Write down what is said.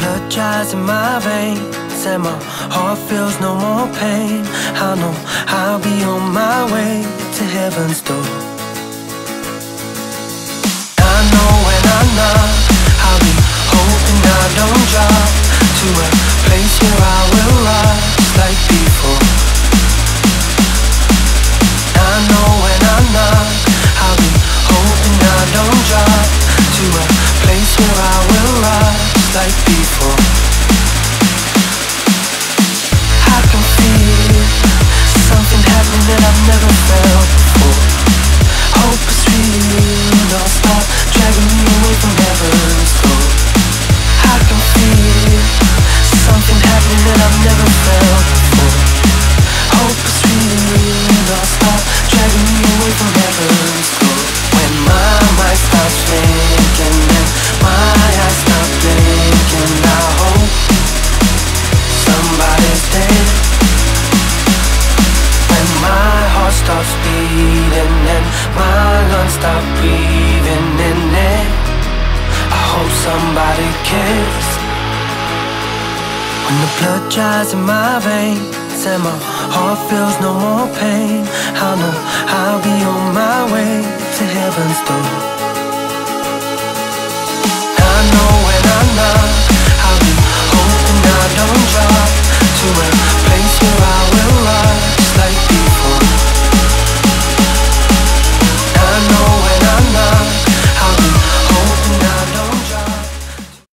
blood dries in my veins and my heart feels no more pain, I know I'll be on my way to heaven's door. I know when I knock, I'll be hoping I don't drop to a place where I will rise like before. I know when I knock, I'll be hoping I don't drop to a place where I will rise like before. I can feel something happening that I've never felt before. Hope is real, don't stop dragging me away from heaven's door. I can feel something happening that I've never felt before. Hope is real, don't stop dragging me away from heaven's door. When my mind stops thinking and my eyes stop blinking, I hope somebody's dead. When my heart stops beating and my lungs stop breathing in it, I hope somebody cares. When the blood dries in my veins and my heart feels no more pain, I know I'll be on my way to heaven's door.